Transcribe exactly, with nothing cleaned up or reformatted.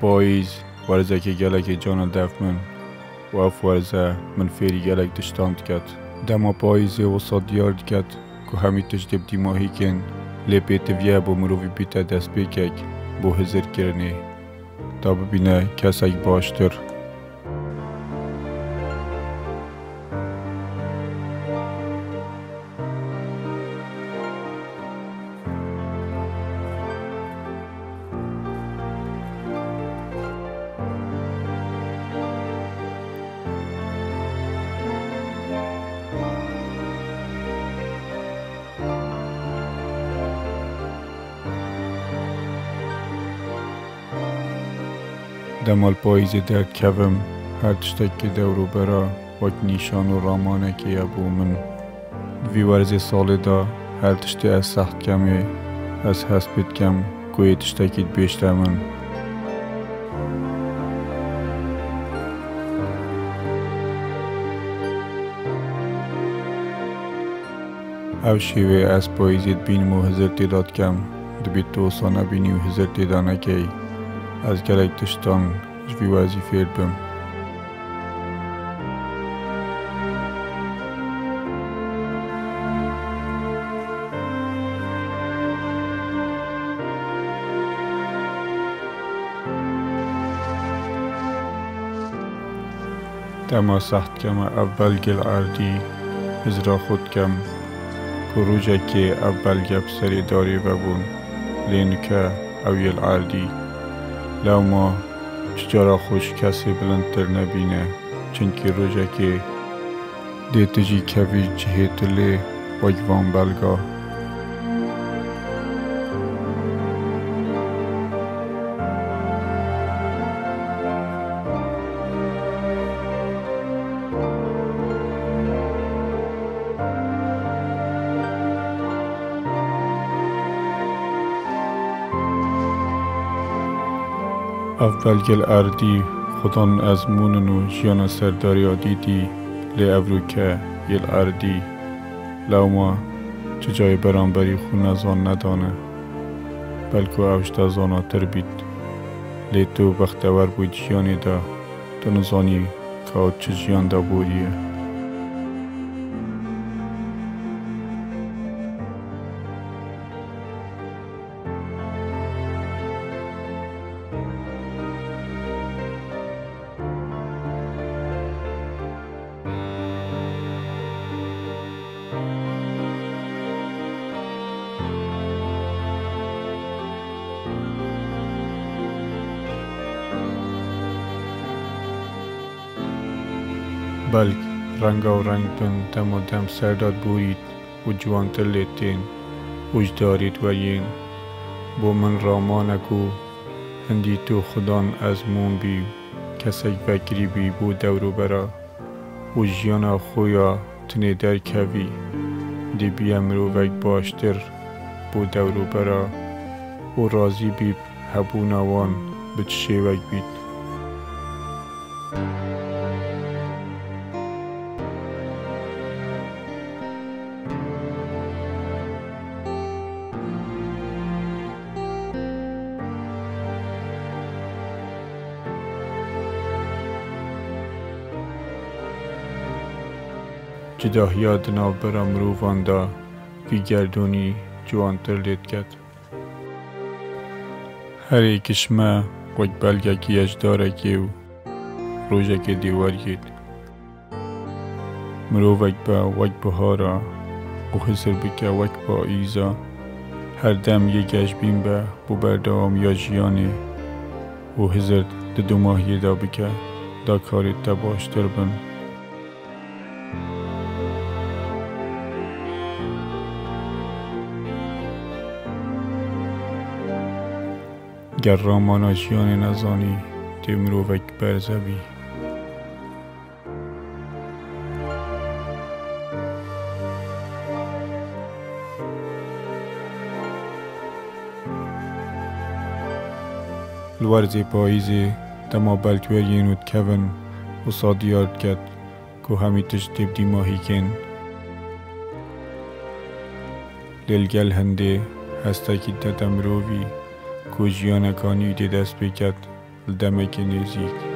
پاییز ورزه که گلک جان دف من و اف ورزه من فیری گلک دشتاند کد دما پاییز و صادیار کد که همی تجدب دیماهی کن لپیت ویه با مروفی بیتا دست بکک بو هزر کرنه تا ببینه کسک باشتر. دمال پاییز در کفم هر تشتک که دورو برا وک نیشان و رامانه که یبو من دوی ورز سال دا هر تشتی از سخت کمه از حسبت کم گوی تشتکید بیشتر من او شیوه از پاییزید بینم و هزر تیداد کم دبی توسا نبینی و هزر تیدانه که از گلک تشتان جوی وزی فیر بم دما سخت کم اول گل عردی ازرا خود کم کروجه که اول گب سری داری ببون لینکه اویل عردی لو ما چجارا خوش کسی بلندتر نبینه چنکی روژه که دیتجی کوی جهت لی وجوان بلگا اول گل اردی خودان از مونن و جیان سرداریا دیدی لی ابرو که یل اردی لو ما چجای برانبری خون ازان ندانه بلکو اوشتا زانا تر بید لی تو بختور بود جیانی دا دنزانی که چه جیان دا بودیه بلک رنگ و رنگ بن دم و دم سرداد بورید و جوان تلیتین اوج دارید و یین بو من رامانکو هندی تو خدان از مون بی کسک فکری بی بو دورو برا و جیانا خویا تنی در کوی دی بی امرو وک باشتر بو دورو برا و رازی بی هبو نوان بچشی وک بید جداهیا دناو برا مروفان دا وی گردونی جوان تر لید کد هر ایکش ما وک بلگه کی اجداره کیو روژه که دیوار گید مروفک با وک بهارا و خسر بکه وک با ایزا هر دم یک اجبین با بو بردوام یا جیانه و هزر دو ماهی دا بکه دا کاری تا باشتر بن گر رامانا جیان نزانی دی مروفک برزبی الورزی پاییزی دما بلکویینود کون و صادیارد کد که همی تجدب دیماهی کن لیلگل هنده هستا کی ددم روی کو جیانکانی دی دست بکد دەمێکی نێزیک